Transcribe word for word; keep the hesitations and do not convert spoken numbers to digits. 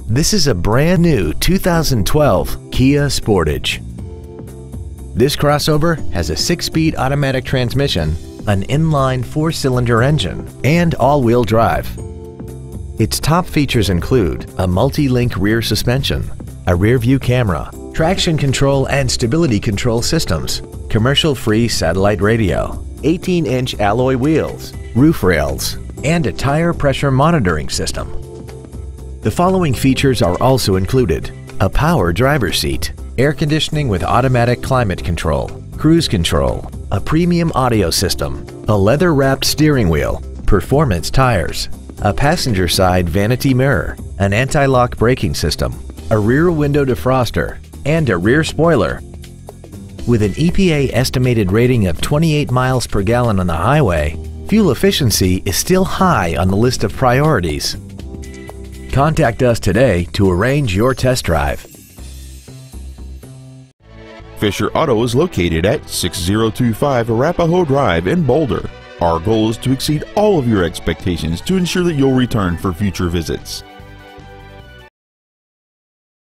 This is a brand new two thousand twelve Kia Sportage. This crossover has a six-speed automatic transmission, an inline four-cylinder engine, and all-wheel drive. Its top features include a multi-link rear suspension, a rear-view camera, traction control and stability control systems, commercial-free satellite radio, eighteen inch alloy wheels, roof rails, and a tire pressure monitoring system. The following features are also included: a power driver's seat, air conditioning with automatic climate control, cruise control, a premium audio system, a leather-wrapped steering wheel, performance tires, a passenger side vanity mirror, an anti-lock braking system, a rear window defroster, and a rear spoiler. With an E P A estimated rating of twenty-eight miles per gallon on the highway, fuel efficiency is still high on the list of priorities. Contact us today to arrange your test drive. Fisher Auto is located at six oh two five Arapahoe Drive in Boulder. Our goal is to exceed all of your expectations to ensure that you'll return for future visits.